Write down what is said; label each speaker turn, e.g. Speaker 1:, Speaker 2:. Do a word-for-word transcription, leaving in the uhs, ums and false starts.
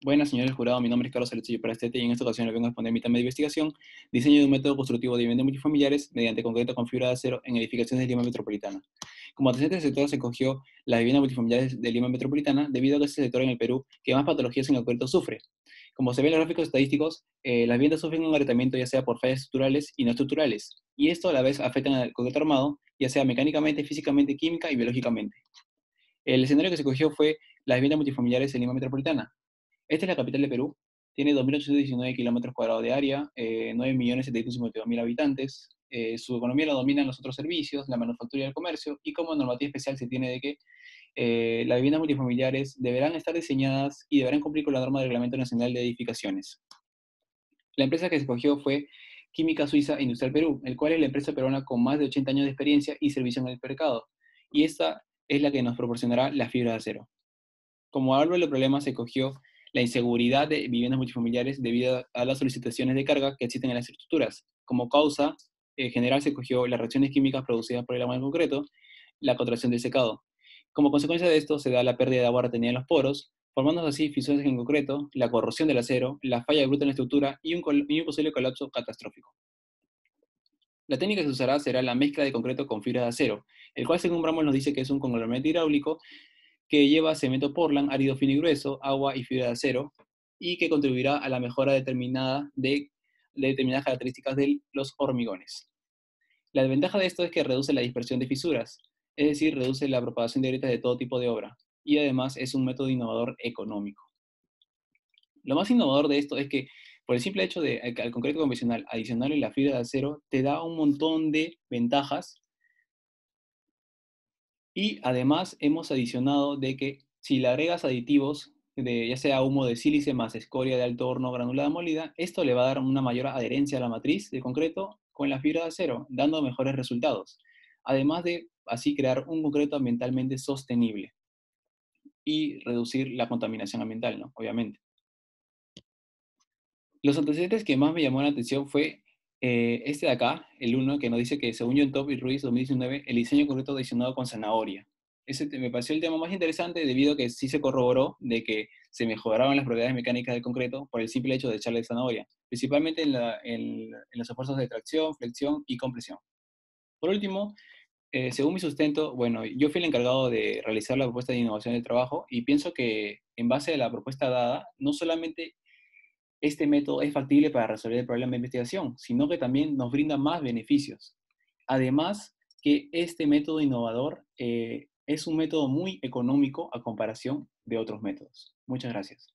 Speaker 1: Buenas, señores del jurado. Mi nombre es Carlos Alexillo Prastete y en esta ocasión les vengo a exponer mi tema de investigación, diseño de un método constructivo de viviendas multifamiliares mediante concreto con fibra de acero en edificaciones de Lima Metropolitana. Como antecedente del sector se escogió las viviendas multifamiliares de Lima Metropolitana debido a que es el sector en el Perú que más patologías en concreto sufre. Como se ve en los gráficos estadísticos, eh, las viviendas sufren un agrietamiento ya sea por fallas estructurales y no estructurales, y esto a la vez afecta al concreto armado, ya sea mecánicamente, físicamente, química y biológicamente. El escenario que se escogió fue las viviendas multifamiliares en Lima Metropolitana. Esta es la capital de Perú. Tiene dos mil ochocientos diecinueve kilómetros cuadrados de área, eh, nueve millones setecientos cincuenta y dos mil habitantes. Eh, su economía la dominan los otros servicios, la manufactura y el comercio, y como normativa especial se tiene de que eh, las viviendas multifamiliares deberán estar diseñadas y deberán cumplir con la norma del Reglamento Nacional de Edificaciones. La empresa que se escogió fue Química Suiza Industrial Perú, el cual es la empresa peruana con más de ochenta años de experiencia y servicio en el mercado. Y esta es la que nos proporcionará la fibra de acero. Como árbol de problemas se cogió la inseguridad de viviendas multifamiliares debido a las solicitaciones de carga que existen en las estructuras. Como causa eh, general se cogió las reacciones químicas producidas por el agua en concreto, la contracción del secado. Como consecuencia de esto se da la pérdida de agua retenida en los poros, formándose así fisuras en concreto, la corrosión del acero, la falla bruta en la estructura y un, y un posible colapso catastrófico. La técnica que se usará será la mezcla de concreto con fibra de acero, el cual según Bramwell nos dice que es un conglomerado hidráulico que lleva cemento Portland, árido fino y grueso, agua y fibra de acero, y que contribuirá a la mejora determinada de, de determinadas características de los hormigones. La desventaja de esto es que reduce la dispersión de fisuras, es decir, reduce la propagación de grietas de todo tipo de obra, y además es un método innovador económico. Lo más innovador de esto es que por el simple hecho de al concreto convencional adicionarle la fibra de acero, te da un montón de ventajas. Y además hemos adicionado de que si le agregas aditivos, de, ya sea humo de sílice más escoria de alto horno granulada molida, esto le va a dar una mayor adherencia a la matriz de concreto con la fibra de acero, dando mejores resultados. Además de así crear un concreto ambientalmente sostenible y reducir la contaminación ambiental, ¿no? Obviamente. Los antecedentes que más me llamó la atención fue eh, este de acá, el uno, que nos dice que según John Top y Ruiz dos mil diecinueve, el diseño concreto adicionado con zanahoria. Ese me pareció el tema más interesante debido a que sí se corroboró de que se mejoraban las propiedades mecánicas del concreto por el simple hecho de echarle zanahoria, principalmente en, la, en, en los esfuerzos de tracción, flexión y compresión. Por último, eh, según mi sustento, bueno, yo fui el encargado de realizar la propuesta de innovación del trabajo y pienso que en base a la propuesta dada, no solamente este método es factible para resolver el problema de investigación, sino que también nos brinda más beneficios. Además, que este método innovador eh, es un método muy económico a comparación de otros métodos. Muchas gracias.